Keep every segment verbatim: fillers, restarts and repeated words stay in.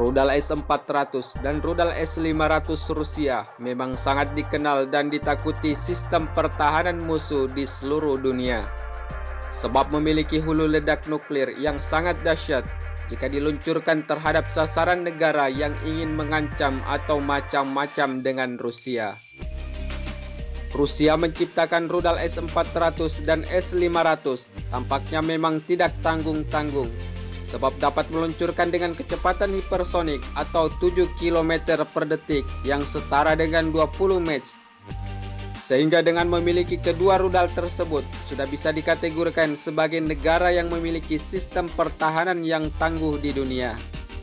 Rudal S empat ratus dan rudal S lima ratus Rusia memang sangat dikenal dan ditakuti sistem pertahanan musuh di seluruh dunia. Sebab memiliki hulu ledak nuklir yang sangat dahsyat jika diluncurkan terhadap sasaran negara yang ingin mengancam atau macam-macam dengan Rusia. Rusia menciptakan rudal S empat ratus dan S lima ratus tampaknya memang tidak tanggung-tanggung, sebab dapat meluncurkan dengan kecepatan hipersonik atau tujuh kilometer per detik yang setara dengan dua puluh Mach. Sehingga dengan memiliki kedua rudal tersebut, sudah bisa dikategorikan sebagai negara yang memiliki sistem pertahanan yang tangguh di dunia.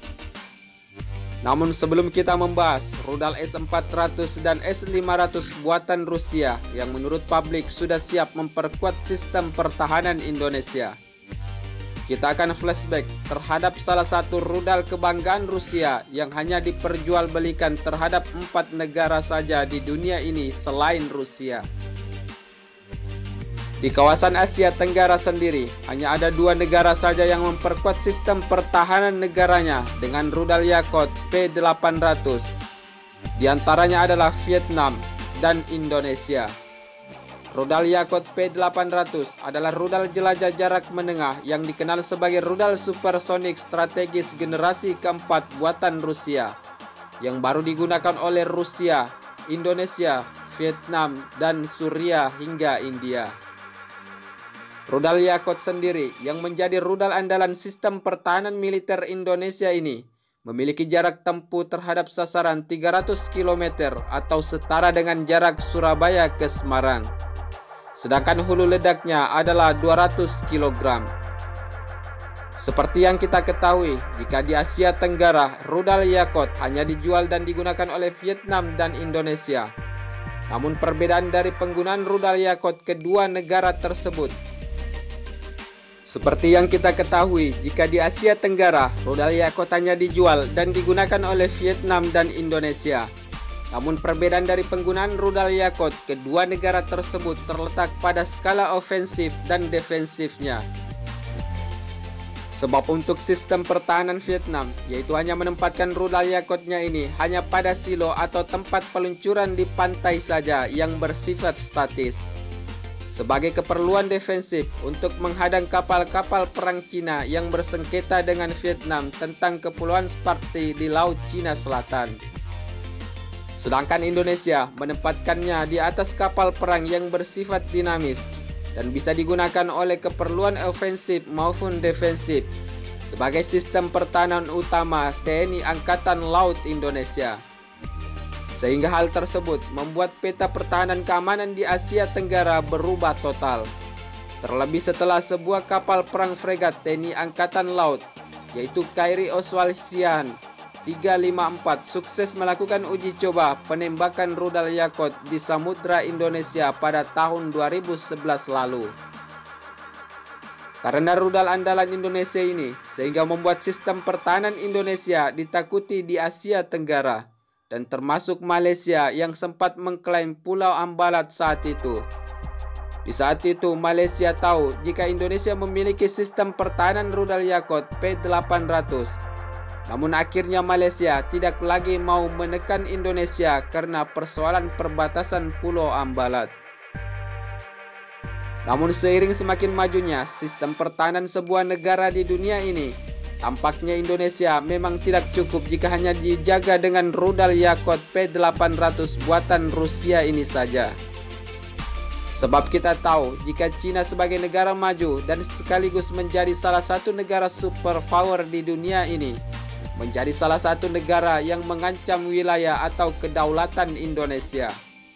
Namun sebelum kita membahas rudal S empat ratus dan S lima ratus buatan Rusia yang menurut publik sudah siap memperkuat sistem pertahanan Indonesia, kita akan flashback terhadap salah satu rudal kebanggaan Rusia yang hanya diperjualbelikan terhadap empat negara saja di dunia ini selain Rusia. Di kawasan Asia Tenggara sendiri, hanya ada dua negara saja yang memperkuat sistem pertahanan negaranya dengan rudal Yakout P delapan ratus. Di antaranya adalah Vietnam dan Indonesia. Rudal Yakout P delapan ratus adalah rudal jelajah jarak menengah yang dikenal sebagai rudal supersonik strategis generasi keempat buatan Rusia, yang baru digunakan oleh Rusia, Indonesia, Vietnam, dan Suriah hingga India. Rudal Yakout sendiri yang menjadi rudal andalan sistem pertahanan militer Indonesia ini memiliki jarak tempuh terhadap sasaran tiga ratus kilometer atau setara dengan jarak Surabaya ke Semarang. Sedangkan hulu ledaknya adalah dua ratus kilogram. Seperti yang kita ketahui, jika di Asia Tenggara, rudal Yakout hanya dijual dan digunakan oleh Vietnam dan Indonesia. Namun perbedaan dari penggunaan rudal Yakout kedua negara tersebut, seperti yang kita ketahui, jika di Asia Tenggara, rudal Yakout hanya dijual dan digunakan oleh Vietnam dan Indonesia. Namun perbedaan dari penggunaan rudal Yakout kedua negara tersebut terletak pada skala ofensif dan defensifnya. Sebab untuk sistem pertahanan Vietnam, yaitu hanya menempatkan rudal Yakoutnya ini hanya pada silo atau tempat peluncuran di pantai saja yang bersifat statis, sebagai keperluan defensif untuk menghadang kapal-kapal perang Cina yang bersengketa dengan Vietnam tentang kepulauan Spratly di Laut Cina Selatan. Sedangkan Indonesia menempatkannya di atas kapal perang yang bersifat dinamis dan bisa digunakan oleh keperluan ofensif maupun defensif sebagai sistem pertahanan utama T N I Angkatan Laut Indonesia. Sehingga hal tersebut membuat peta pertahanan keamanan di Asia Tenggara berubah total. Terlebih setelah sebuah kapal perang fregat T N I Angkatan Laut, yaitu K R I Oswald Siahaan tiga lima empat, sukses melakukan uji coba penembakan rudal Yakout di Samudra Indonesia pada tahun dua ribu sebelas lalu. Karena rudal andalan Indonesia ini, sehingga membuat sistem pertahanan Indonesia ditakuti di Asia Tenggara, dan termasuk Malaysia yang sempat mengklaim Pulau Ambalat saat itu. Di saat itu Malaysia tahu jika Indonesia memiliki sistem pertahanan rudal Yakout P delapan ratus. Namun akhirnya Malaysia tidak lagi mau menekan Indonesia karena persoalan perbatasan Pulau Ambalat. Namun seiring semakin majunya sistem pertahanan sebuah negara di dunia ini, tampaknya Indonesia memang tidak cukup jika hanya dijaga dengan rudal Yakout P delapan ratus buatan Rusia ini saja. Sebab kita tahu jika Cina sebagai negara maju dan sekaligus menjadi salah satu negara superpower di dunia ini, menjadi salah satu negara yang mengancam wilayah atau kedaulatan Indonesia.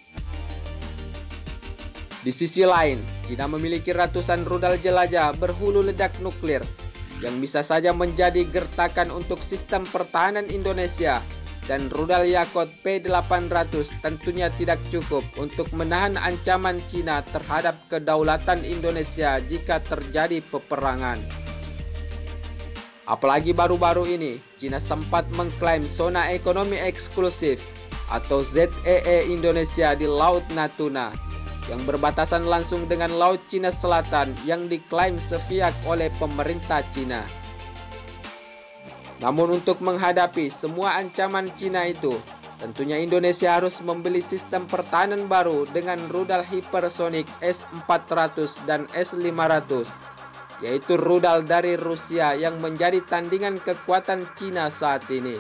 Di sisi lain, Cina memiliki ratusan rudal jelajah berhulu ledak nuklir yang bisa saja menjadi gertakan untuk sistem pertahanan Indonesia, dan rudal Yakout P delapan ratus tentunya tidak cukup untuk menahan ancaman Cina terhadap kedaulatan Indonesia jika terjadi peperangan. Apalagi baru-baru ini, Cina sempat mengklaim zona ekonomi eksklusif atau Z E E Indonesia di Laut Natuna, yang berbatasan langsung dengan Laut Cina Selatan yang diklaim sepihak oleh pemerintah Cina. Namun untuk menghadapi semua ancaman Cina itu, tentunya Indonesia harus membeli sistem pertahanan baru dengan rudal hipersonik S empat ratus dan S lima ratus, yaitu rudal dari Rusia yang menjadi tandingan kekuatan Cina saat ini.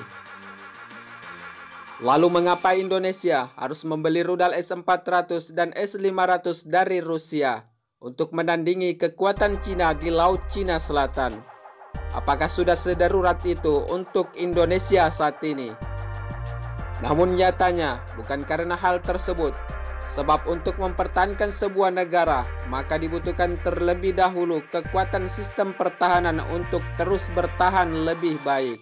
Lalu mengapa Indonesia harus membeli rudal S empat ratus dan S lima ratus dari Rusia untuk menandingi kekuatan Cina di Laut Cina Selatan? Apakah sudah sedarurat itu untuk Indonesia saat ini? Namun nyatanya bukan karena hal tersebut, sebab untuk mempertahankan sebuah negara maka dibutuhkan terlebih dahulu kekuatan sistem pertahanan untuk terus bertahan lebih baik.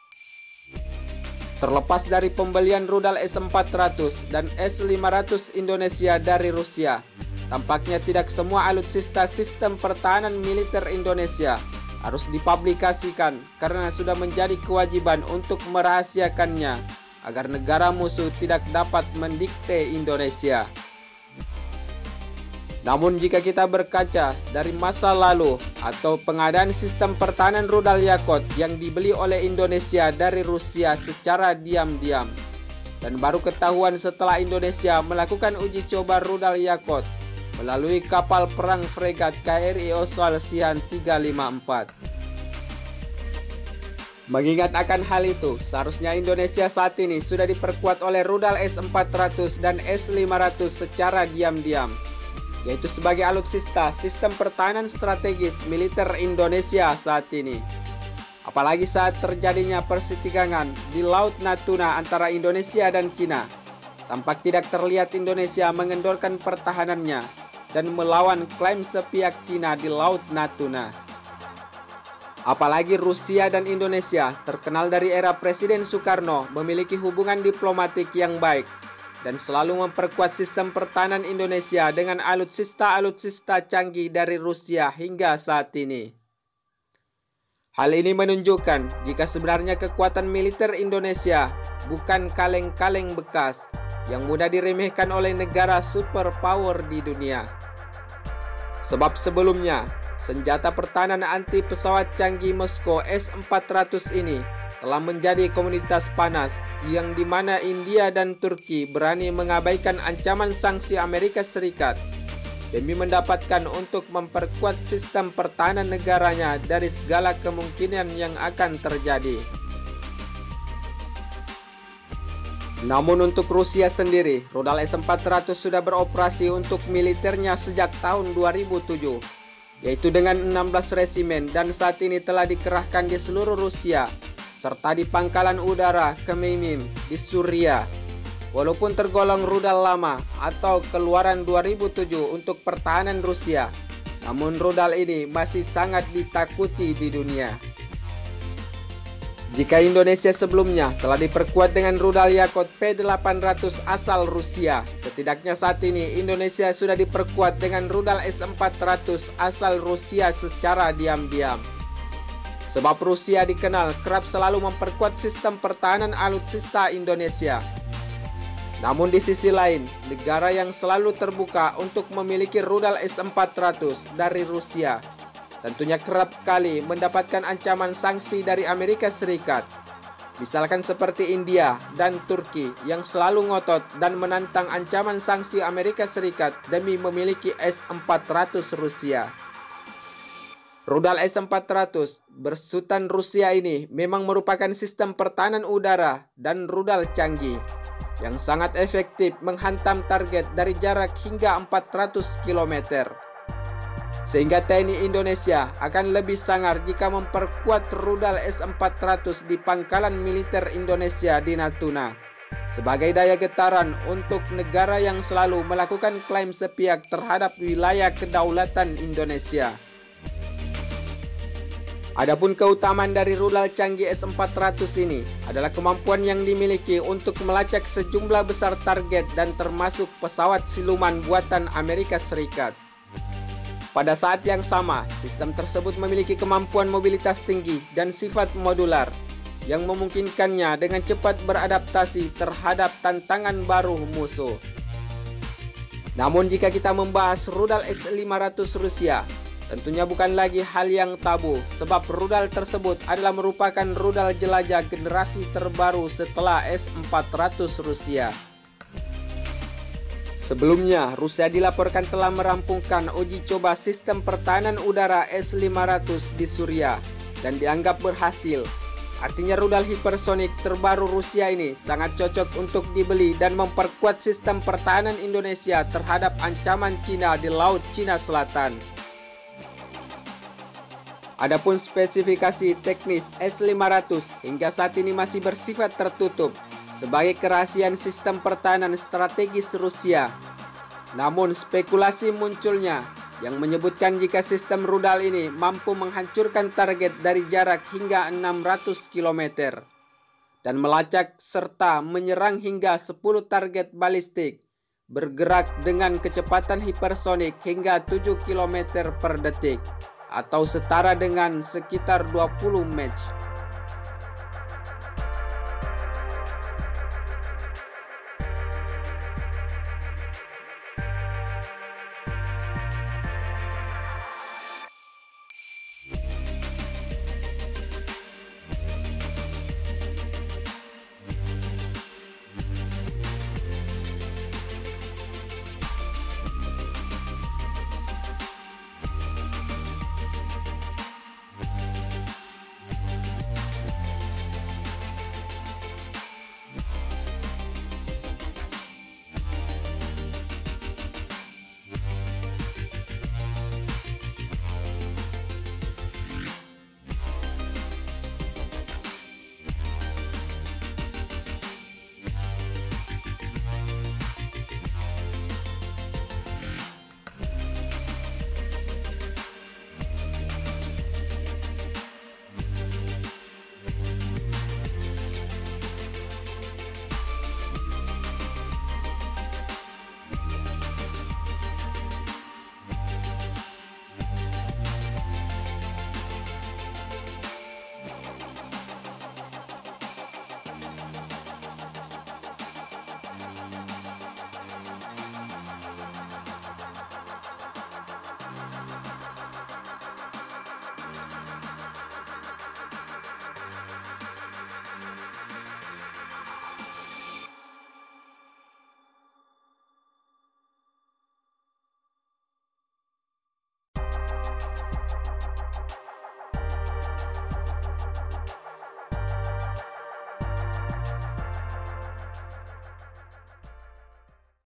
Terlepas dari pembelian rudal S empat ratus dan S lima ratus Indonesia dari Rusia, tampaknya tidak semua alutsista sistem pertahanan militer Indonesia harus dipublikasikan karena sudah menjadi kewajiban untuk merahasiakannya agar negara musuh tidak dapat mendikte Indonesia. Namun jika kita berkaca dari masa lalu atau pengadaan sistem pertahanan rudal Yakout yang dibeli oleh Indonesia dari Rusia secara diam-diam, dan baru ketahuan setelah Indonesia melakukan uji coba rudal Yakout melalui kapal perang fregat K R I Oswald Sihan tiga lima empat. Mengingat akan hal itu, seharusnya Indonesia saat ini sudah diperkuat oleh rudal S empat ratus dan S lima ratus secara diam-diam, yaitu sebagai alutsista sistem pertahanan strategis militer Indonesia saat ini. Apalagi saat terjadinya persitigangan di Laut Natuna antara Indonesia dan Cina, tampak tidak terlihat Indonesia mengendorkan pertahanannya dan melawan klaim sepihak Cina di Laut Natuna. Apalagi Rusia dan Indonesia terkenal dari era Presiden Soekarno memiliki hubungan diplomatik yang baik dan selalu memperkuat sistem pertahanan Indonesia dengan alutsista-alutsista canggih dari Rusia hingga saat ini. Hal ini menunjukkan jika sebenarnya kekuatan militer Indonesia bukan kaleng-kaleng bekas yang mudah diremehkan oleh negara superpower di dunia. Sebab sebelumnya, senjata pertahanan anti pesawat canggih Moskow S empat ratus ini telah menjadi komoditas panas yang dimana India dan Turki berani mengabaikan ancaman sanksi Amerika Serikat demi mendapatkan untuk memperkuat sistem pertahanan negaranya dari segala kemungkinan yang akan terjadi. Namun untuk Rusia sendiri, rudal S empat ratus sudah beroperasi untuk militernya sejak tahun dua ribu tujuh, yaitu dengan enam belas resimen dan saat ini telah dikerahkan di seluruh Rusia, serta di pangkalan udara Khmeimim di Suriah. Walaupun tergolong rudal lama atau keluaran dua ribu tujuh untuk pertahanan Rusia, namun rudal ini masih sangat ditakuti di dunia. Jika Indonesia sebelumnya telah diperkuat dengan rudal Yakout P delapan ratus asal Rusia, setidaknya saat ini Indonesia sudah diperkuat dengan rudal S empat ratus asal Rusia secara diam-diam. Sebab Rusia dikenal kerap selalu memperkuat sistem pertahanan alutsista Indonesia. Namun di sisi lain, negara yang selalu terbuka untuk memiliki rudal S empat ratus dari Rusia tentunya kerap kali mendapatkan ancaman sanksi dari Amerika Serikat. Misalkan seperti India dan Turki yang selalu ngotot dan menantang ancaman sanksi Amerika Serikat demi memiliki S empat ratus Rusia. Rudal S empat ratus bersutan Rusia ini memang merupakan sistem pertahanan udara dan rudal canggih yang sangat efektif menghantam target dari jarak hingga empat ratus kilometer. Sehingga T N I Indonesia akan lebih sangar jika memperkuat rudal S empat ratus di pangkalan militer Indonesia di Natuna sebagai daya getaran untuk negara yang selalu melakukan klaim sepihak terhadap wilayah kedaulatan Indonesia. Adapun keutamaan dari rudal canggih S empat ratus ini adalah kemampuan yang dimiliki untuk melacak sejumlah besar target dan termasuk pesawat siluman buatan Amerika Serikat. Pada saat yang sama, sistem tersebut memiliki kemampuan mobilitas tinggi dan sifat modular yang memungkinkannya dengan cepat beradaptasi terhadap tantangan baru musuh. Namun jika kita membahas rudal S lima ratus Rusia, Tentunya bukan lagi hal yang tabu, sebab rudal tersebut adalah merupakan rudal jelajah generasi terbaru setelah S empat ratus Rusia. Sebelumnya, Rusia dilaporkan telah merampungkan uji coba sistem pertahanan udara S lima ratus di Suriah dan dianggap berhasil. Artinya rudal hipersonik terbaru Rusia ini sangat cocok untuk dibeli dan memperkuat sistem pertahanan Indonesia terhadap ancaman Cina di Laut Cina Selatan. Adapun spesifikasi teknis S lima ratus hingga saat ini masih bersifat tertutup sebagai kerahasiaan sistem pertahanan strategis Rusia. Namun spekulasi munculnya yang menyebutkan jika sistem rudal ini mampu menghancurkan target dari jarak hingga enam ratus kilometer dan melacak serta menyerang hingga sepuluh target balistik bergerak dengan kecepatan hipersonik hingga tujuh kilometer per detik atau setara dengan sekitar dua puluh Mach.